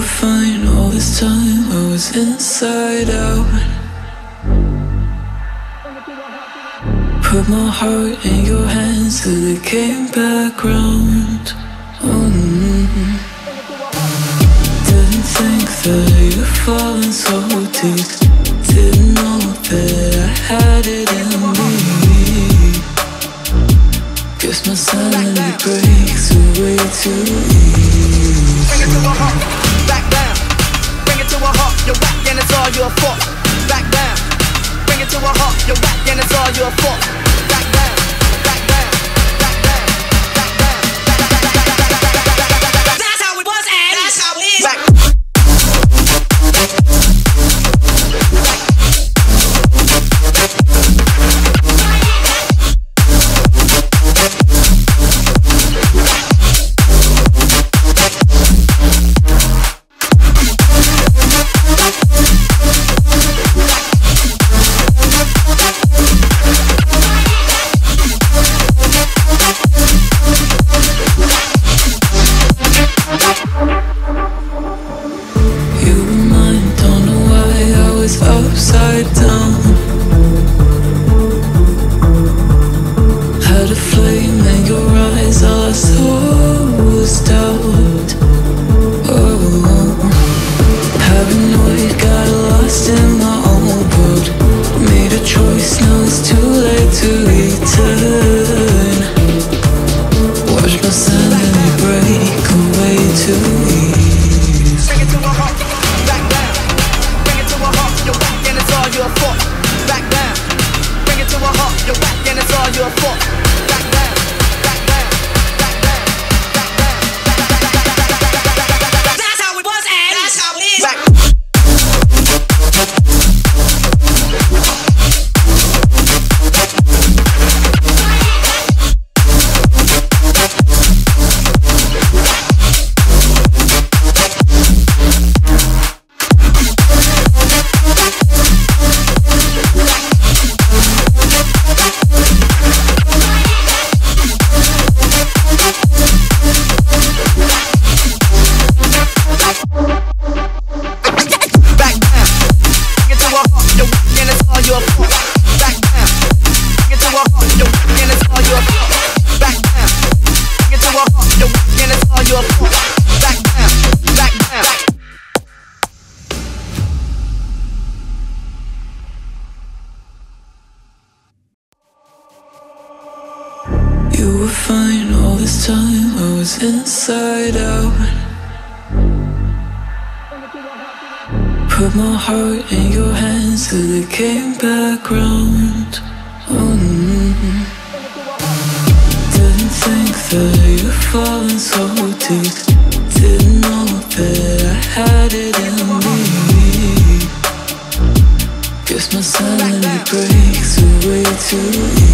were fine all this time, I was inside out. Put my heart in your hands till it came back round. Didn't think that you'd fallen so deep. Didn't know that I had it in me. Guess my sanity breaks away too easy. Bring it to a halt, back down. Bring it to a halt, you're whack and it's all your fault. Back down. Bring it to a halt, you're whack and it's all your fault. Back down, back down, back down, back down, back down. That's how it was and that's how it is. Back. Upside down, had a flame in your eyes, all I saw was doubt. Oh, paranoid, got lost in my own world. Made a choice, now it's too late to return. Watch my sanity break away too easy. Bring it to a halt, back down. Bring it to a halt, you're whack and it's all your fault. Back down. Bring it to a halt, you're whack and it's all your fault. Back down, back down, back down, back down, back down. That's how it was and that's how it is. Back. You were fine all this time, I was inside out. Put my heart in your hands till it came back round. Didn't think that you'd fallen so deep. Didn't know that I had it in me. Guess my sanity breaks away too easy.